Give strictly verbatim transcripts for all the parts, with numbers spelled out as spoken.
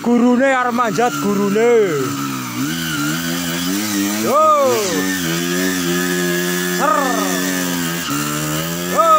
gurune arep manjat gurune. Yo. Ser. Yo.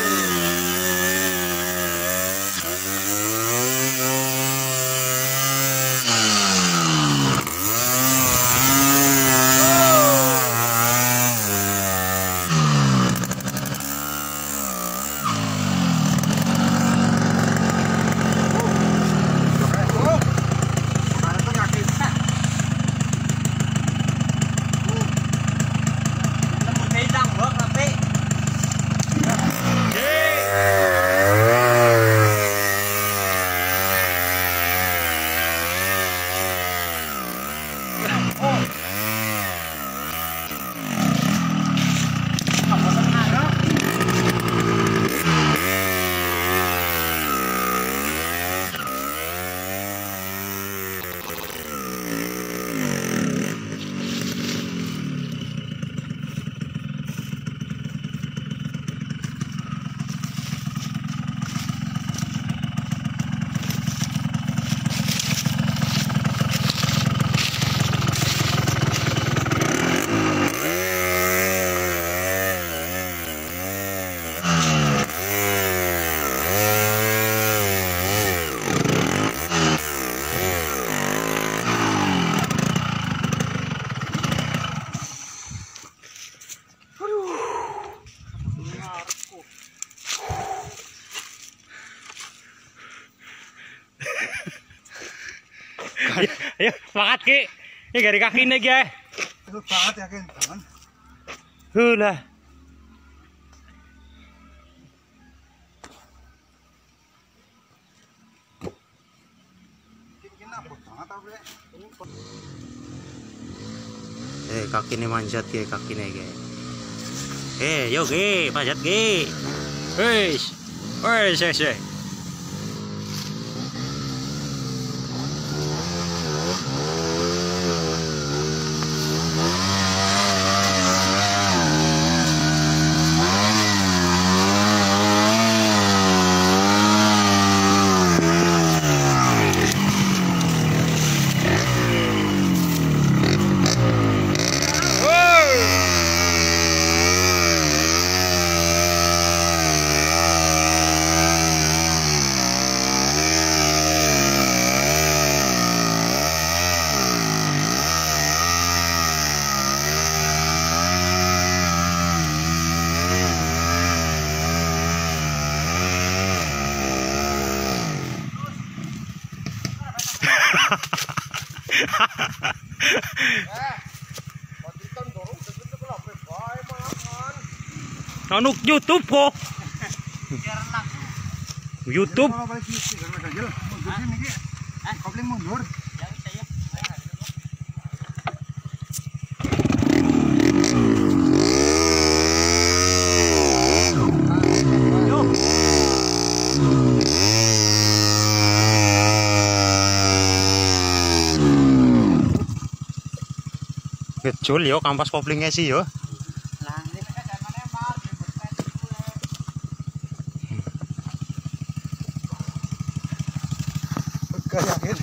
Ayo, semangat Ki. Ini dari kaki nih ya. Itu banget yakin, teman. Hulah. Eh, kaki ini manjat Ki, kaki nih Ki. Eh, yuk Ki, manjat Ki. Wes. Wes, wes, wes. Anu YouTube kok. YouTube. Kopling mundur. Ngejul yo kampas koplingnya sih yo. Yakin.